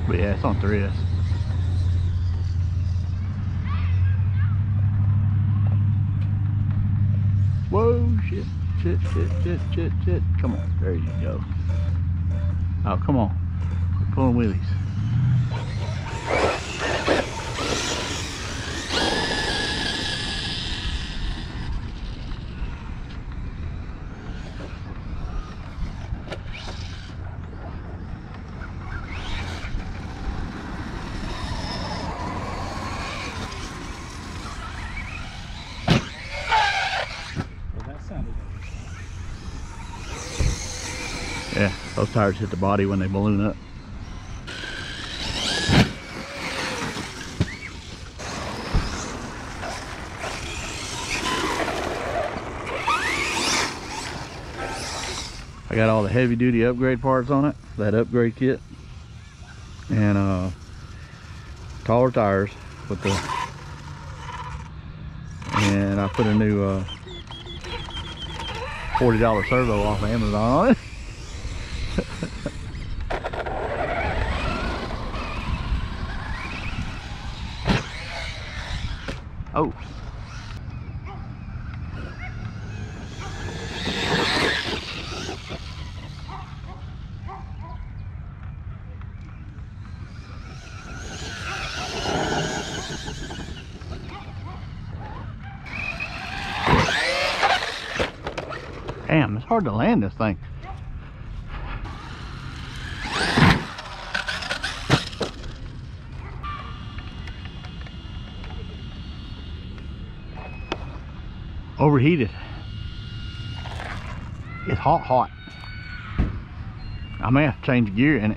But yeah, it's on 3S. Whoa, shit, shit, shit, shit, shit, shit. Come on, there you go. Oh, come on. We're pulling wheelies. Yeah, those tires hit the body when they balloon up. I got all the heavy duty upgrade parts on it, that upgrade kit, and taller tires with the, and I put a new $40 servo off of Amazon on it. Oh. Damn, it's hard to land this thing. Overheated. It's hot. I may have to change gear in it.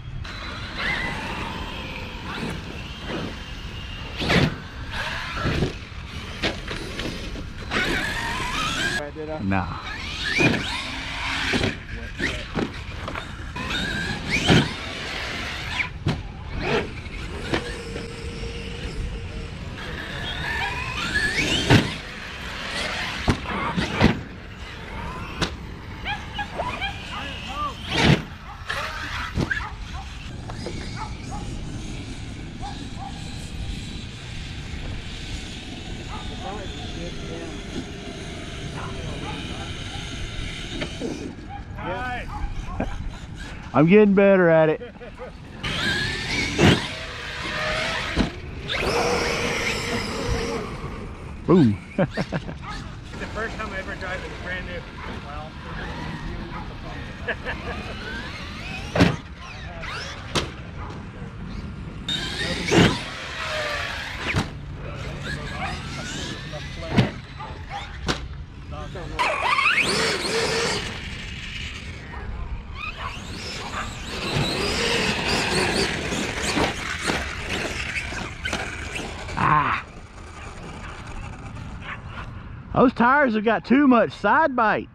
Nah. I'm getting better at it. Boom. It's the first time I ever drive it brand new. Well, those tires have got too much side bite.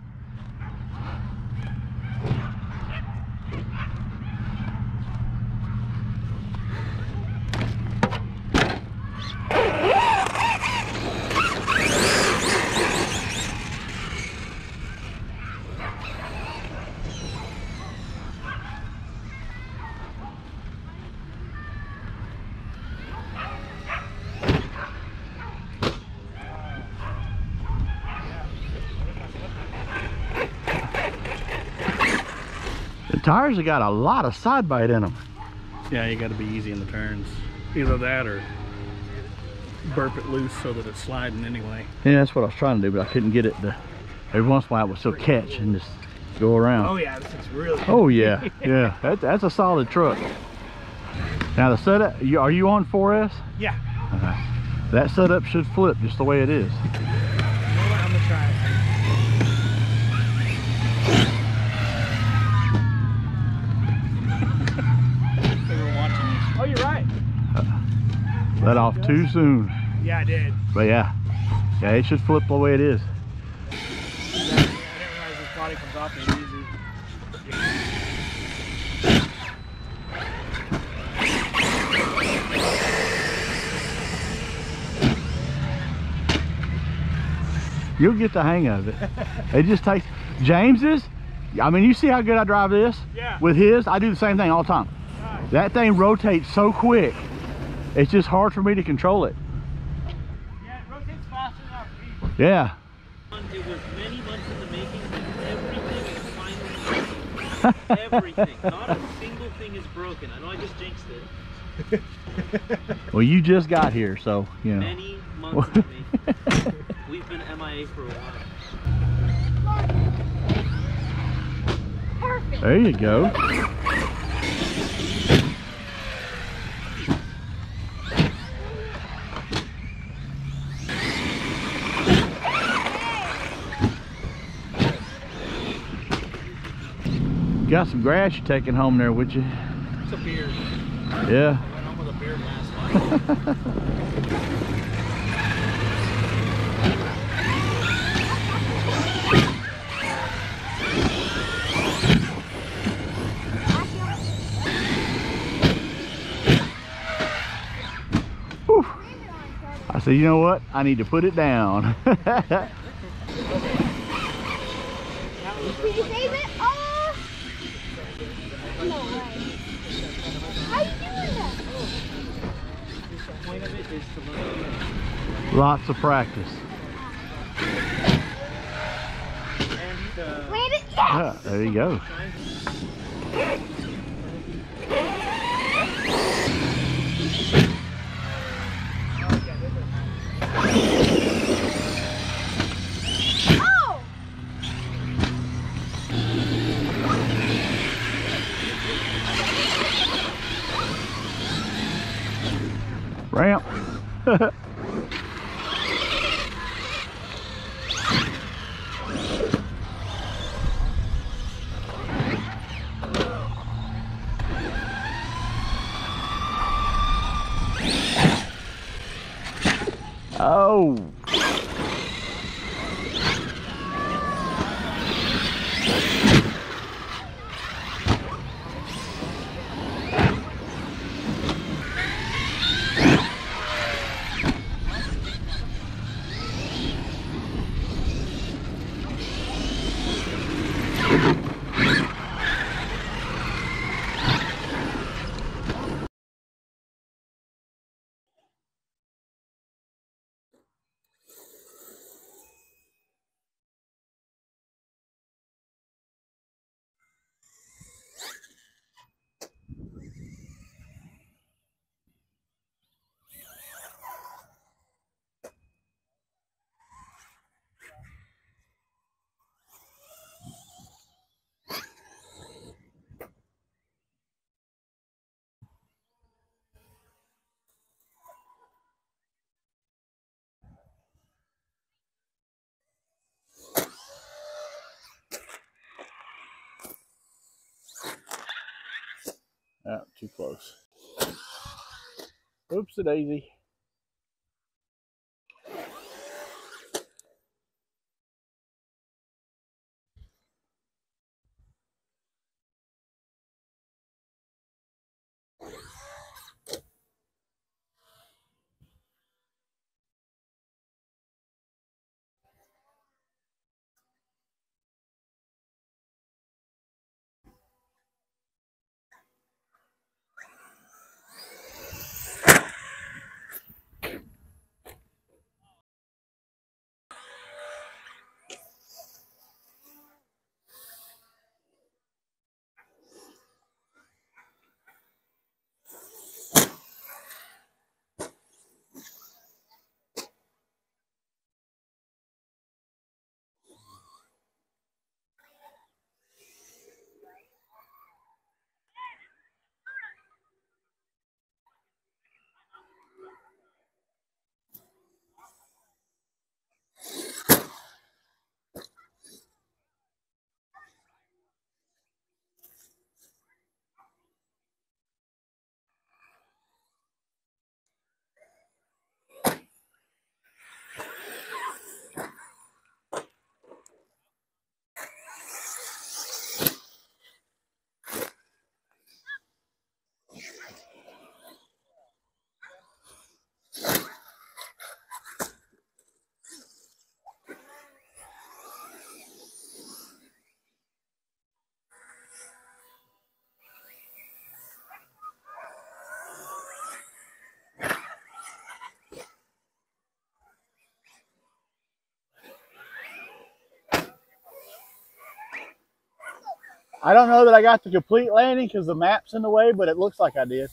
Tires have got a lot of side bite in them. Yeah, you got to be easy in the turns. Either that or burp it loose so that it's sliding anyway. Yeah, that's what I was trying to do, but I couldn't get it to, every once in a while it would still catch and just go around. oh yeah, this is really good. Oh yeah, yeah, that's a solid truck. Now the setup, are you on 4S? Yeah. Okay. That setup should flip just the way it is. You know what, I'm gonna try it. Oh, you're right. Let off too soon. Yeah, I did. But yeah, it should flip the way it is. Yeah, I didn't realize this body comes off as easy. You'll get the hang of it. It just takes, James's, I mean, you see how good I drive this? Yeah. With his, I do the same thing all the time. Nice. That thing rotates so quick. It's just hard for me to control it. Yeah, it rotates faster than our feet. Yeah. It was many months in the making, but everything is finally working. Everything. Not a single thing is broken. I know I just jinxed it. Well, you just got here, so, you know. Many months in the making. We've been MIA for a while. Perfect. There you go. Got some grass you're taking home there with you. It's a beard. Yeah. I went home with a beard last night. Whew. I said, you know what? I need to put it down. Did you save it? Oh! No way. How you doing that? The point of it is to learn. Lots of practice. And Land it? Yes! Yeah, there you go. Oh! Ramp. Oh. Oh, too close. Oops, a daisy. I don't know that I got the complete landing because the map's in the way, but it looks like I did.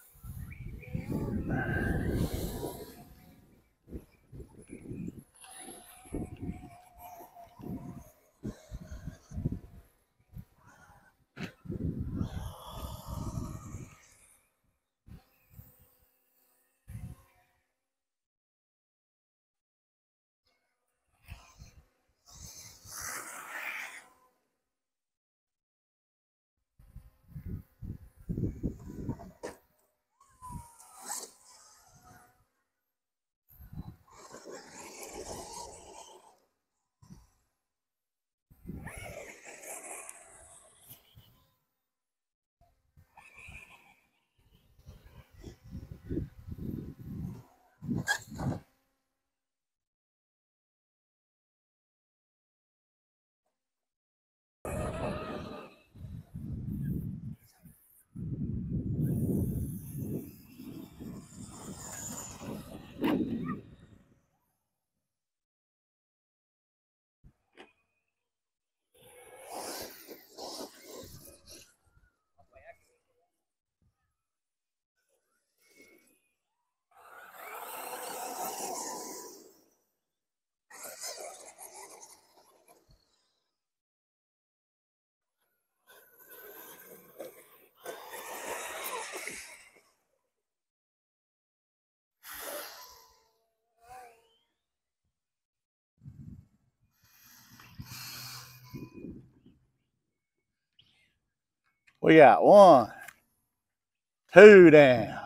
We got 1, 2 down.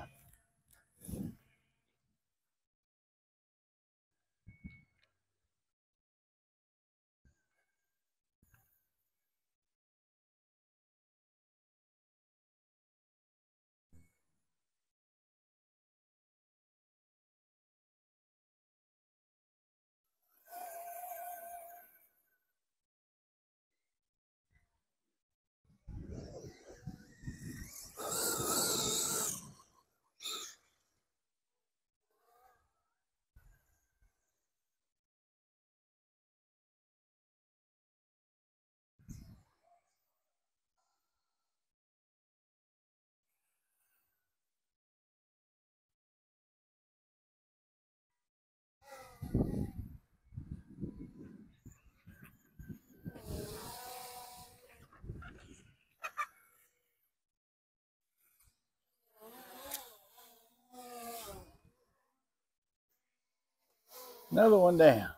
Another one down.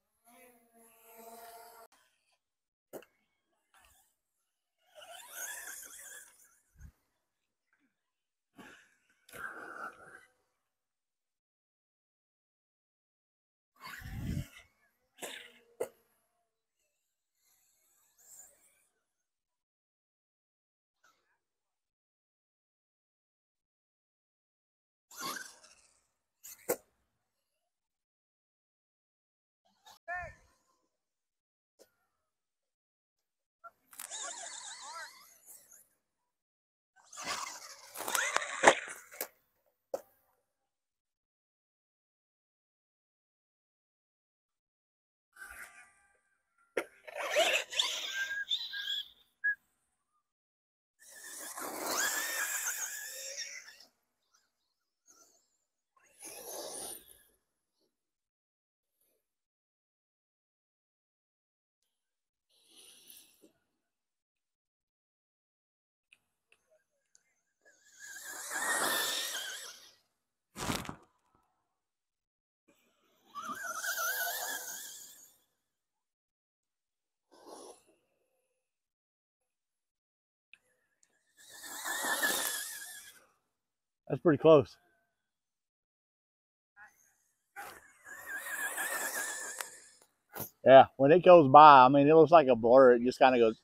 That's pretty close. Yeah, when it goes by, I mean, it looks like a blur. It just kind of goes.